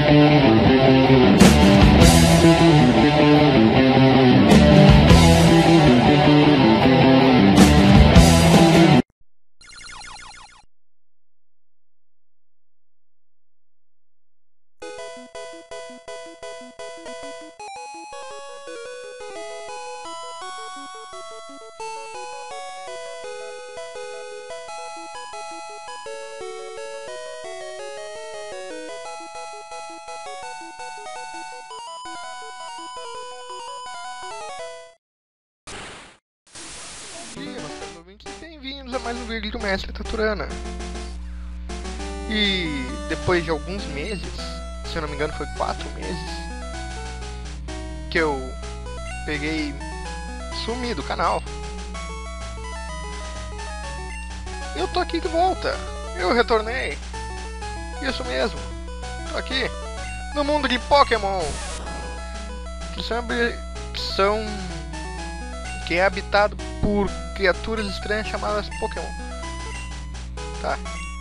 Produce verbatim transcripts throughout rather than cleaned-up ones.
Bem-vindos a mais um vídeo do Mestre Taturana. E depois de alguns meses, se eu não me engano foi quatro meses, que eu peguei, sumi do canal, eu tô aqui de volta. Eu retornei. Isso mesmo, tô aqui no mundo de Pokémon, que são, que são que é habitado por criaturas estranhas chamadas Pokémon. Tá.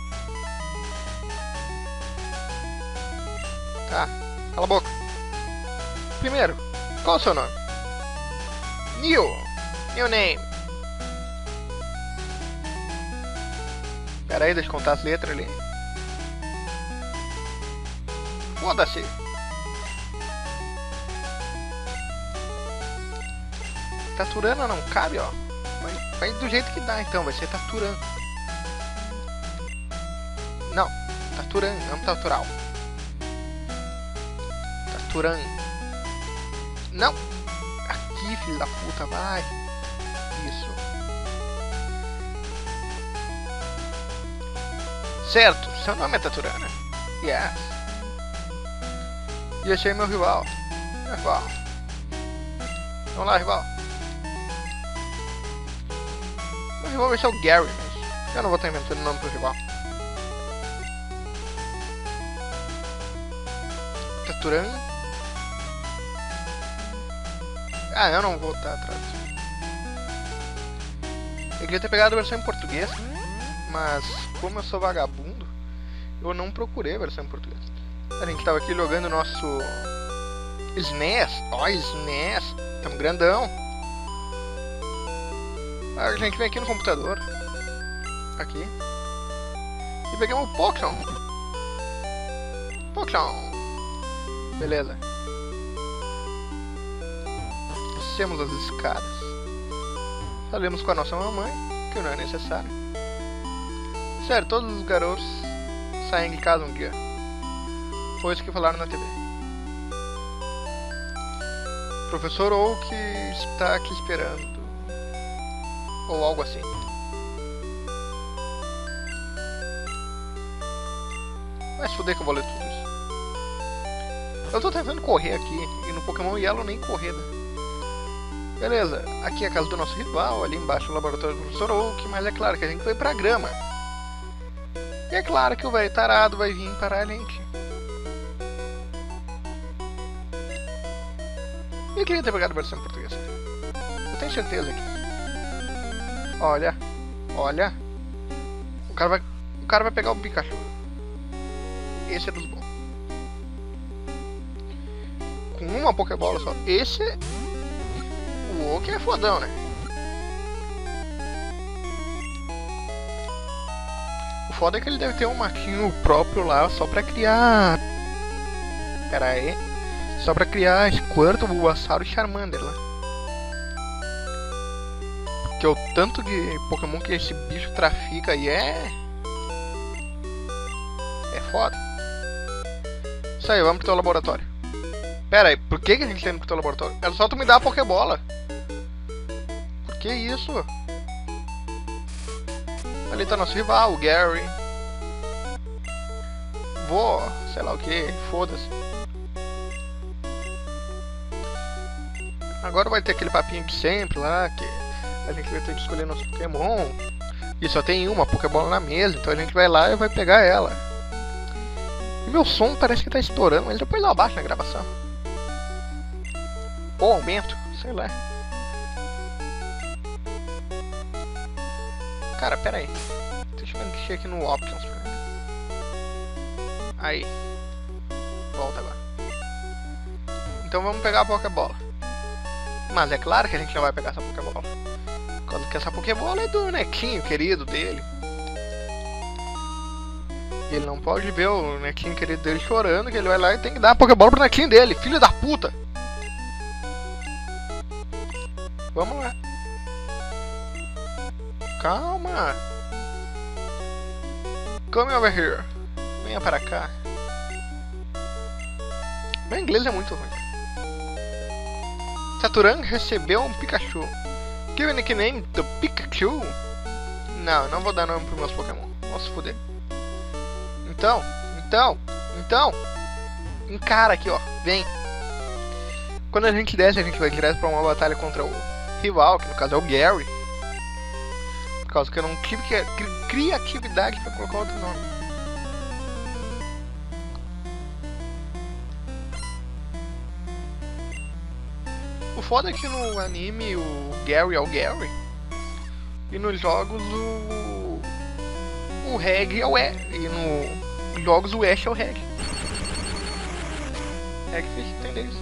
Tá. Cala a boca. Primeiro, qual é o seu nome? New. New name. Pera aí, deixa eu contar as letras ali. Foda-se. Taturana não cabe, ó. Vai, vai do jeito que dá, então. Vai ser Taturan. Não. Taturan, não Tatural. Taturan. Não. Aqui, filho da puta, vai. Isso. Certo. Seu nome é Taturana? Yes. E achei meu rival. Meu rival. Vamos lá, rival. O rival vai ser o Gary, mas eu não vou estar inventando o nome pro rival. Taturan. Ah, eu não vou estar atrás. Eu queria ter pegado a versão em português, mas como eu sou vagabundo, eu não procurei a versão em português. A gente tava aqui jogando o nosso S N E S. Ó, S N E S. Tamo grandão. A gente vem aqui no computador. Aqui. E pegamos o Pokémon. Pokémon. Beleza. Descemos as escadas. Falamos com a nossa mamãe, que não é necessário. Sério, todos os garotos saem de casa um dia. Foi isso que falaram na T V. Professor Oak está aqui esperando. Ou algo assim. Vai se fuder que eu vou ler tudo isso. Eu tô tentando correr aqui. E no Pokémon Yellow nem corrida. Beleza. Aqui é a casa do nosso rival. Ali embaixo o laboratório do professor Oak. Mas é claro que a gente foi pra grama. E é claro que o velho tarado vai vir parar a gente. Eu queria ter pegado a versão em português. Eu tenho certeza que... Olha, olha. O cara vai, o cara vai pegar o Pikachu. Esse é dos bons. Com uma Pokébola só. Esse, o Oak é fodão, né? O foda é que ele deve ter um matinho próprio lá só pra criar. Pera aí. Só pra criar Squirtle, Bulbasaur e Charmander lá. Que é o tanto de Pokémon que esse bicho trafica e é... É foda. Isso aí, vamos pro teu laboratório. Pera aí, por que, que a gente tá indo pro teu laboratório? É só tu me dar a Pokébola. Por que isso? Ali tá nosso rival, o Gary. Vou, sei lá o que, foda-se. Agora vai ter aquele papinho de sempre lá, que... A gente vai ter que escolher nosso Pokémon. E só tem uma Pokébola na mesa. Então a gente vai lá e vai pegar ela. E meu som parece que tá estourando. Mas depois eu abaixo na gravação. Ou aumento. Sei lá. Cara, pera aí. Deixa eu mexer aqui no Options. Aí. Volta agora. Então vamos pegar a Pokébola. Mas é claro que a gente não vai pegar essa Pokébola. Por causa que essa Pokébola é do nequinho querido dele. E ele não pode ver o nequinho querido dele chorando, que ele vai lá e tem que dar a Pokébola pro nequinho dele. Filho da puta! Vamos lá. Calma. Come over here. Venha para cá. Meu inglês é muito ruim. Saturan recebeu um Pikachu. Give a nickname do Pikachu? Não, não vou dar nome pros meus Pokémon. Vou se fuder. Então, então, então. Encara aqui, ó. Vem. Quando a gente desce, a gente vai direto pra uma batalha contra o rival, que no caso é o Gary. Por causa que eu não tive que cri criatividade pra colocar outro nome. O foda é que no anime o Gary é o Gary. E nos jogos o... O Reg é o E. E nos jogos o Ash é o Reg. É difícil entender isso.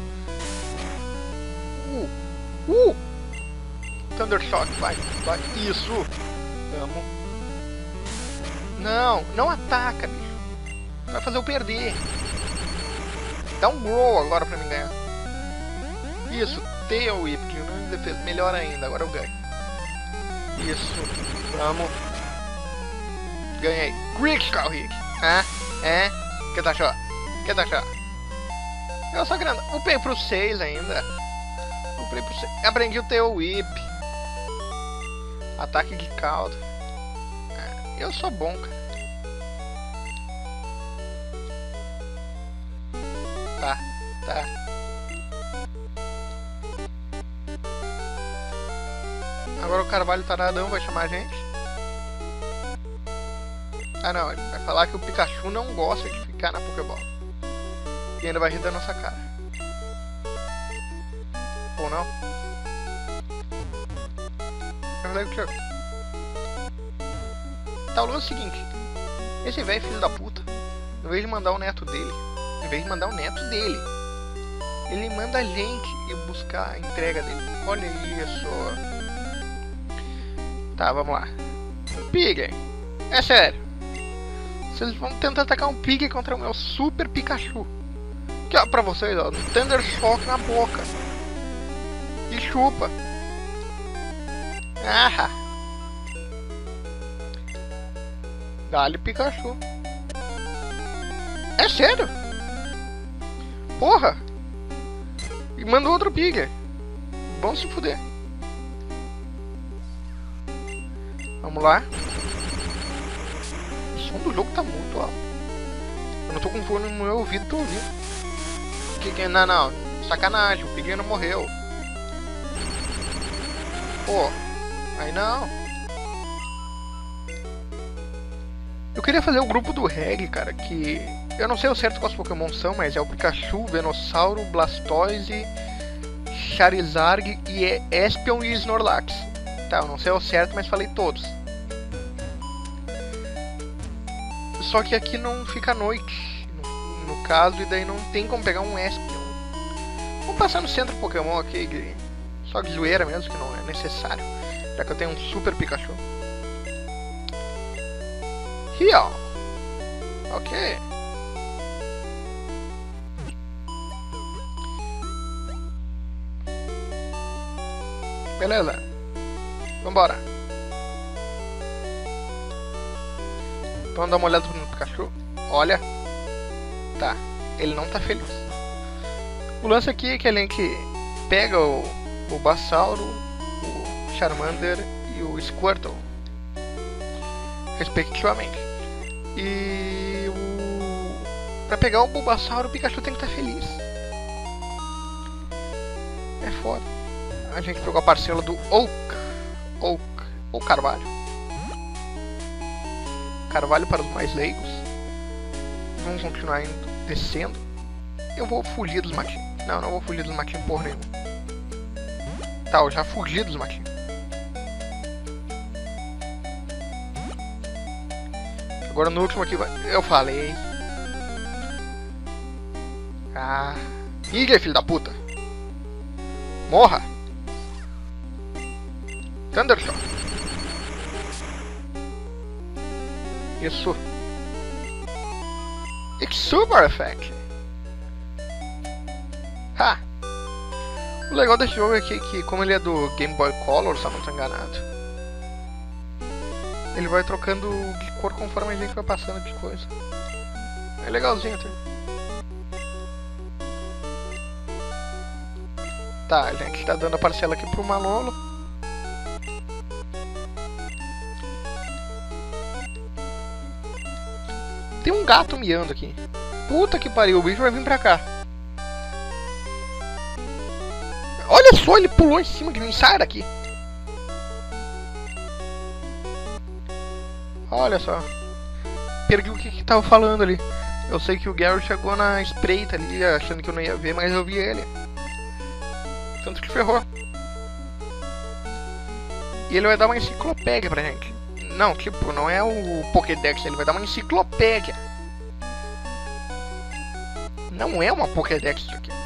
Uh! Uh! Thundershock, vai, vai. Isso! Vamos. Não, não ataca, bicho. Vai fazer eu perder. Dá um grow agora pra mim ganhar. Isso, Tail Whip, que não me defesa. Melhor ainda, agora eu ganho. Isso, vamos. Ganhei. Critical Hit. Ah, é? Que tá achando? Que tá achando? Eu sou grande. Upei pro seis ainda. Upei pro seis. Aprendi o Tail Whip. Ataque de caldo. Ah, eu sou bom, cara. Tá, tá. Agora o Carvalho Taradão vai chamar a gente. Ah não, ele vai falar que o Pikachu não gosta de ficar na Pokébola. E ainda vai rir da nossa cara. Ou não? Na verdade, eu... Tá, o lance é o seguinte. Esse velho filho da puta, em vez de mandar o neto dele, em vez de mandar o neto dele, ele manda a gente ir buscar a entrega dele. Olha isso. Tá, vamos lá. Pig. É sério. Vocês vão tentar atacar um Pig contra o meu Super Pikachu. Aqui, ó, pra vocês, ó. Um Thunder Shock na boca. E chupa. Ah. Dá-lhe Pikachu. É sério? Porra. E manda outro Pig. Vamos se fuder. Vamos lá. O som do jogo tá muito alto. Eu não tô com fone no meu ouvido, tô ouvindo. Que que... Não, não. Sacanagem, o Pig não morreu. Pô, aí não. Eu queria fazer o grupo do Reg, cara, que... Eu não sei o certo quais Pokémon são, mas é o Pikachu, Venossauro, Blastoise, Charizard e Espion e Snorlax. Tá, eu não sei o certo, mas falei todos. Só que aqui não fica noite, no, no caso, e daí não tem como pegar um Espion. Vamos passar no centro Pokémon aqui, de, só de zoeira mesmo, que não é necessário, já que eu tenho um Super Pikachu. Heal. Ok. Beleza. Vambora. Vamos dar uma olhada no Pikachu. Olha. Tá. Ele não tá feliz. O lance aqui é que a gente pega o, o Bulbasauro, o Charmander e o Squirtle, respectivamente. E o... Pra pegar o Bulbasauro, o Pikachu tem que estar feliz. É foda. A gente pegou a parcela do Oak. Oak. Ou Carvalho. Carvalho para os mais leigos. Vamos continuar indo, descendo. Eu vou fugir dos matinhos. Não, não vou fugir dos matinhos porra nenhuma. Tá, eu já fugi dos matinhos. Agora no último aqui vai... Eu falei. Ah. Ih, filho da puta. Morra. Thundershock. Isso. It's super effect. Ha! O legal desse jogo é que, que como ele é do Game Boy Color, se eu não tô enganado, ele vai trocando de cor conforme a gente vai passando de coisa. É legalzinho até. Tá, a gente tá dando a parcela aqui pro Malolo. Tem um gato miando aqui. Puta que pariu, o bicho vai vir pra cá. Olha só, ele pulou em cima de mim, sai daqui. Olha só. Perdi o que que tava falando ali. Eu sei que o Gary chegou na espreita ali, achando que eu não ia ver, mas eu vi ele. Tanto que ferrou. E ele vai dar uma enciclopédia pra gente. Não, tipo, não é o Pokédex, ele vai dar uma enciclopédia. Não é uma Pokédex isso aqui.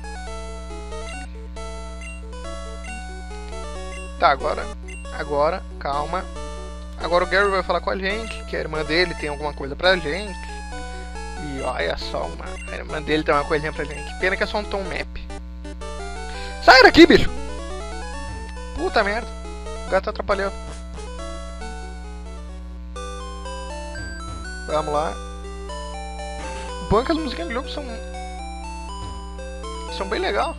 Tá, agora, agora, calma. Agora o Gary vai falar com a gente, que a irmã dele tem alguma coisa pra gente. E olha só, uma, a irmã dele tem uma coisinha pra gente. Pena que é só um tom map. Sai daqui, bicho! Puta merda, o gato tá atrapalhando. Vamos lá. O bom é que as musiquinhas do jogo são... São bem legal.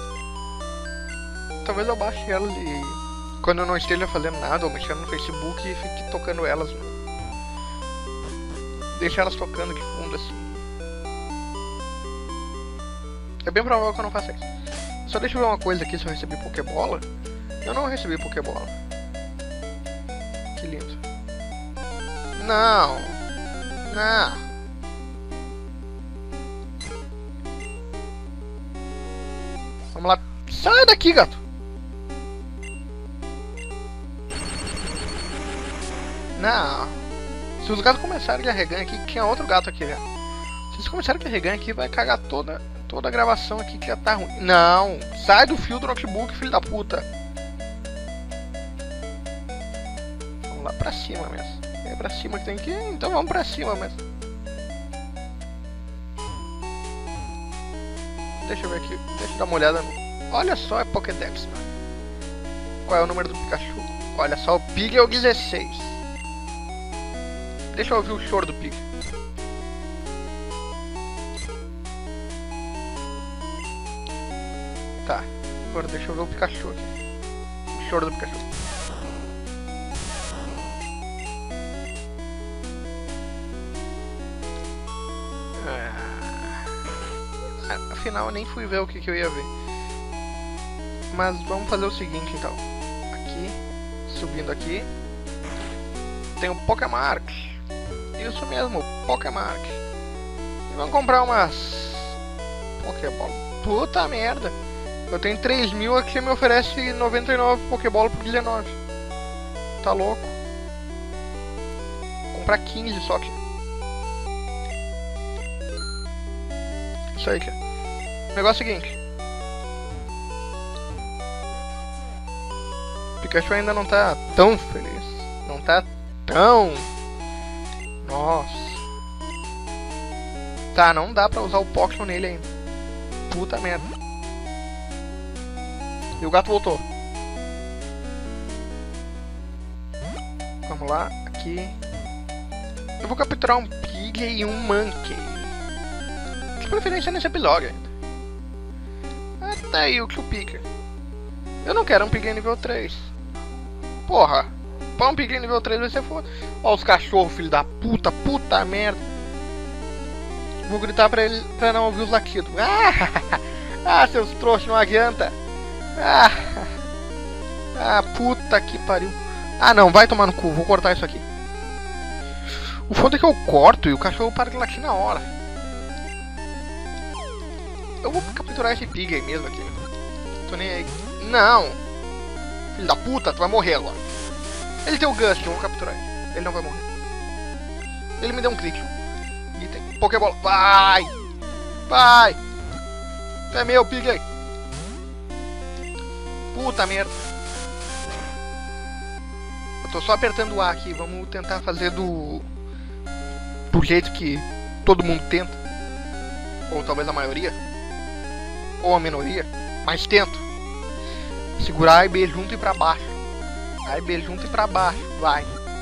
Talvez eu baixe elas e... Quando eu não esteja fazendo nada ou mexendo no Facebook e fique tocando elas. Deixa elas tocando de fundo assim. É bem provável que eu não faça isso. Só deixa eu ver uma coisa aqui se eu recebi Pokébola. Eu não recebi Pokébola. Que lindo. Não. Não. Vamos lá. Sai daqui, gato. Não. Se os gatos começarem a reganhar aqui, tinha outro gato aqui já. Se eles começarem a reganhar aqui, vai cagar toda, toda a gravação aqui que já tá ruim. Não. Sai do fio do notebook, filho da puta. Vamos lá pra cima mesmo. É pra cima que tem que ir, então vamos pra cima mesmo. Deixa eu ver aqui, deixa eu dar uma olhada no... Olha só, é Pokédex, mano. Qual é o número do Pikachu? Olha só, o Pig é o dezesseis. Deixa eu ouvir o choro do Pig. Tá, agora deixa eu ver o Pikachu aqui. O choro do Pikachu. Afinal, eu nem fui ver o que, que eu ia ver. Mas vamos fazer o seguinte, então. Aqui, subindo aqui, tem o Pokémark. Isso mesmo, Pokémark. E vamos comprar umas Pokébola. Puta merda. Eu tenho três mil aqui, você me oferece noventa e nove Pokébola por dezenove. Tá louco. Vou comprar quinze só aqui. Isso aí, cara. O negócio é o seguinte. O Pikachu ainda não tá tão feliz. Não tá tão... Nossa. Tá, não dá pra usar o Pokémon nele ainda. Puta merda. E o gato voltou. Vamos lá, aqui. Eu vou capturar um Pig e um Monkey. De preferência nesse episódio ainda. Até aí o que o Pika. Eu não quero um Pig nível três. Porra. Pra um Pig nível três vai ser foda. Ó os cachorros, filho da puta. Puta merda. Vou gritar pra ele pra não ouvir os latidos. Ah, ah seus trouxas, não adianta. Ah, ah, puta que pariu. Ah não, vai tomar no cu. Vou cortar isso aqui. O foda é que eu corto e o cachorro para de latir na hora. Eu vou capturar esse Pig aí mesmo aqui. Tô nem aí. Não. Filho da puta, tu vai morrer agora. Ele tem o Gust, eu vou capturar ele. Ele não vai morrer. Ele me deu um crítico. Item. Pokébola. Vai! Vai! É meu, Pig. Puta merda. Eu tô só apertando o A aqui. Vamos tentar fazer do... do jeito que todo mundo tenta. Ou talvez a maioria. Ou a minoria. Mas tento. Segurar A e B junto e pra baixo. A e B junto e pra baixo. Vai.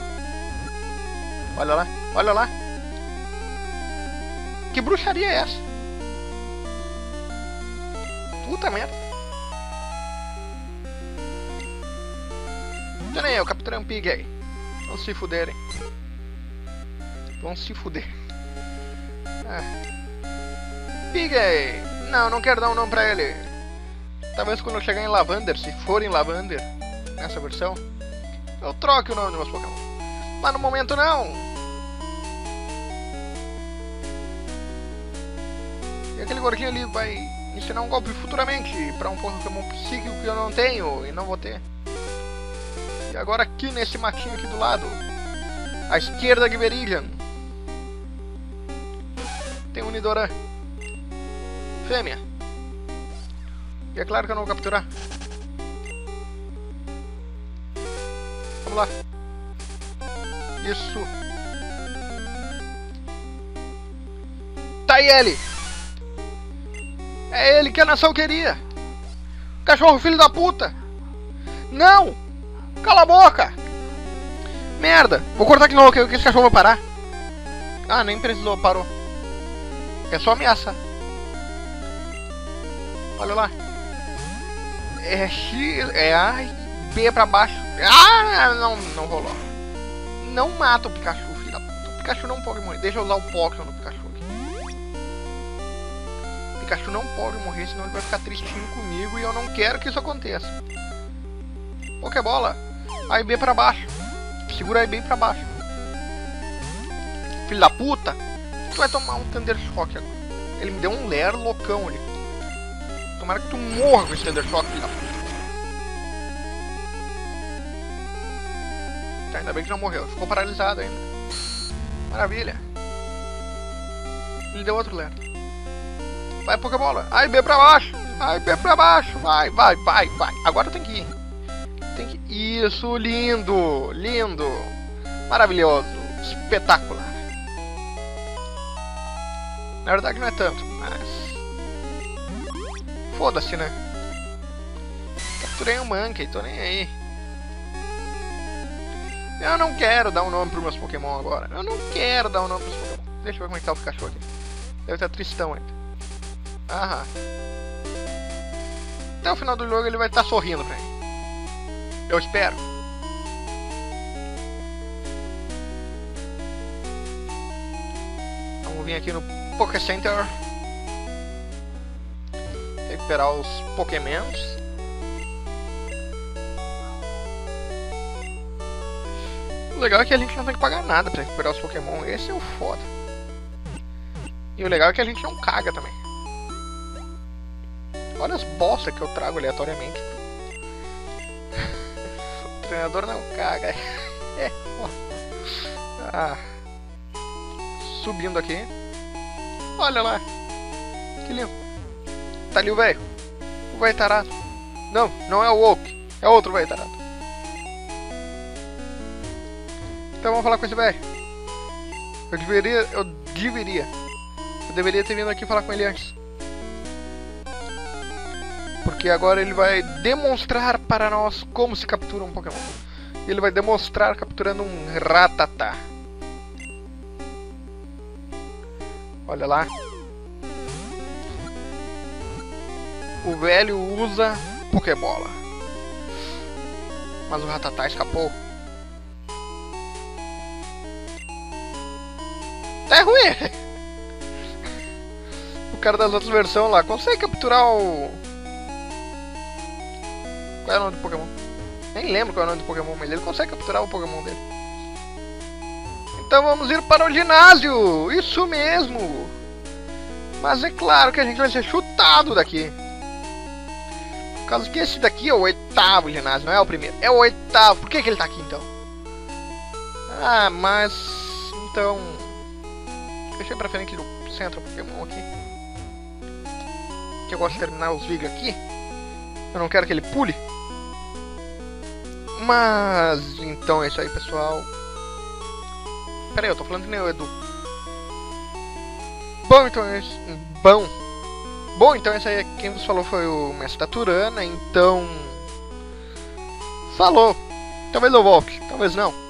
Olha lá. Olha lá. Que bruxaria é essa? Puta merda. Então nem eu, capturei um Pig aí. Vão se fuderem. Vão se fuder. Ah. Pig aí. Não, não quero dar um nome pra ele. Talvez quando eu chegar em Lavander, se for em Lavander, nessa versão, eu troque o nome dos meus Pokémon. Mas no momento não. E aquele gordinho ali vai ensinar um golpe futuramente pra um Pokémon psíquico que eu não tenho e não vou ter. E agora aqui nesse matinho aqui do lado, à esquerda de Viridian, tem um Nidoran. Fêmea. E é claro que eu não vou capturar. Vamos lá. Isso. Tá aí ele. É ele que a nação queria. Cachorro filho da puta. Não. Cala a boca. Merda. Vou cortar aqui no que esse cachorro vai parar. Ah, nem precisou, parou. É só ameaça. Olha lá. É X, é A e B pra baixo. Ah, não, não rolou. Não mata o Pikachu, filho da puta. O Pikachu não pode morrer. Deixa eu usar o Pokémon no Pikachu aqui. O Pikachu não pode morrer, senão ele vai ficar tristinho comigo e eu não quero que isso aconteça. Pokébola. A e B pra baixo. Segura a e B pra baixo. Filho da puta. Tu vai tomar um Thunder Shock agora. Ele me deu um Lair loucão ali. Tomara que tu morra com esse Thunder Shock, filho da puta. Tá, ainda bem que não morreu. Ficou paralisado ainda. Maravilha. Ele deu outro Lair. Vai, Pokébola. A e B pra baixo. A e B pra baixo. Vai, vai, vai, vai. Agora tem que ir. Tem que... Isso, lindo. Lindo. Maravilhoso. Espetacular. Na verdade não é tanto, mas... Foda-se, né? Capturei um Monkey, tô nem aí. Eu não quero dar um nome pros meus Pokémon agora. Eu não quero dar um nome pros Pokémon. Deixa eu ver como é que tá o Pikachu aqui. Deve estar tristão ainda. Aham. Até o final do jogo ele vai estar sorrindo pra mim. Eu espero. Vamos vir aqui no Poké Center. Recuperar os Pokémons. O legal é que a gente não tem que pagar nada pra recuperar os Pokémon. Esse é o foda. E o legal é que a gente não caga também. Olha as bosta que eu trago aleatoriamente. O treinador não caga. É, ó. Ah. Subindo aqui. Olha lá. Que lindo. Tá ali o velho. O velho tarado. Não, não é o Oak. É outro velho tarado. Então vamos falar com esse velho. Eu deveria... Eu deveria... Eu deveria ter vindo aqui falar com ele antes. Porque agora ele vai demonstrar para nós como se captura um Pokémon. Ele vai demonstrar capturando um Rattata. Olha lá. O velho usa Pokébola. Mas o Rattata escapou. Tá ruim. O cara das outras versões lá consegue capturar o... Qual é o nome do Pokémon? Nem lembro qual é o nome do Pokémon, mas ele consegue capturar o Pokémon dele. Então vamos ir para o ginásio. Isso mesmo. Mas é claro que a gente vai ser chutado daqui. Por causa que esse daqui é o oitavo ginásio, não é o primeiro. É o oitavo. Por que que ele tá aqui então? Ah, mas... Então... Deixei pra frente do centro Pokémon aqui. que eu gosto de terminar os vídeos aqui. Eu não quero que ele pule. Mas, então é isso aí, pessoal. Pera aí, eu tô falando que nem o Edu. Bom, então é isso. Bom. Bom, então esse aí, quem vos falou foi o Mestre da Turana, então... Falou! Talvez eu volte, talvez não.